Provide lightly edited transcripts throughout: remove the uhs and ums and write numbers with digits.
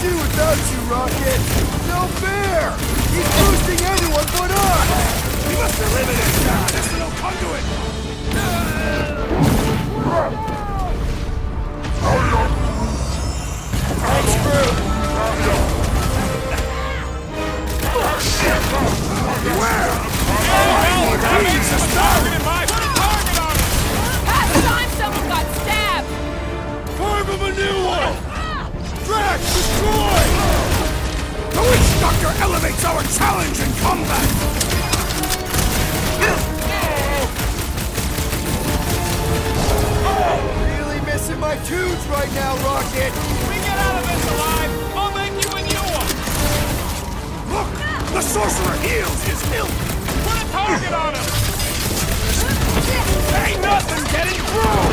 do without you, Rocket. No fair. He's boosting everyone but us. We must eliminate that. This little conduit. Thanks, Groot. Beware. Jesus, target my target on him. Past time someone got stabbed. Carve him a new one. Drax, destroy. The Witch Doctor elevates our challenge in combat. Really missing my tunes right now, Rocket. We get out of this alive, I'll make you a new one! Look, the sorcerer heals his ilk. Put a target on him! Ain't nothing getting through.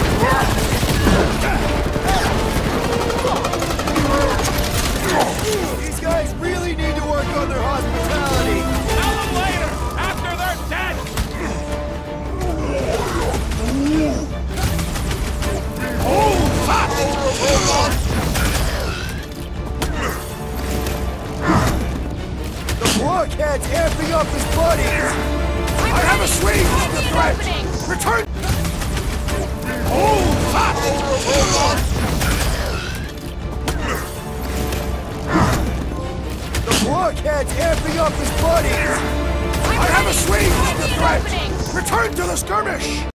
These guys really need to work on their hospitality. Tell them later, after they're dead! Hold fast! The blockhead's amping up his buddies! I have a swing on the threat! Return! Hold fast! The blockhead's amping up his buddies! I have a swing on the threat! Return to the skirmish!